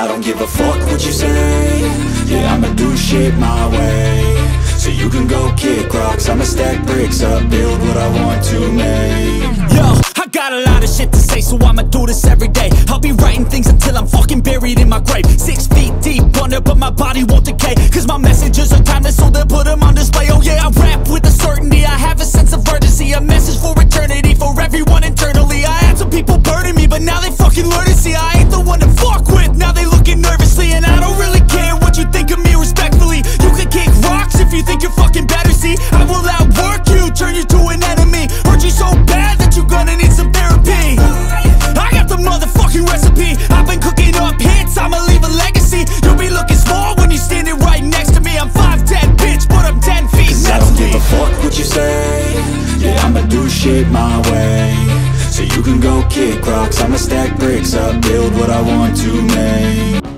I don't give a fuck what you say. Yeah, I'ma do shit my way. So you can go kick rocks, I'ma stack bricks up, build what I want to make. Yo, I got a lot of shit to say, so I'ma do this every day. I'll be writing things until I'm fucking buried in my grave. 6 feet deep under, but my body won't decay. Cause my messages are timeless, so they'll put them on display. Oh yeah, I rap with a certainty, I have a sense of urgency. A message for eternity, for everyone internally. I had some people burning me, but now they fucking learn to see I ain't the one to fuck with, now they looking nervously. And I don't really care what you think of me, respectfully. You can kick rocks if you think you're fucking better, see. I will outwork you, turn you to an enemy. Hurt you so bad that you're gonna need some therapy. I got the motherfucking recipe, I've been cooking up hits, I'ma leave a legacy. You'll be looking small when you're standing right next to me. I'm 5'10", bitch, but I'm 10 feet next to me. I don't give a fuck what you say. Yeah, I'ma do shit my way. So you can go kick rocks, I'ma stack bricks up, build what I want to make.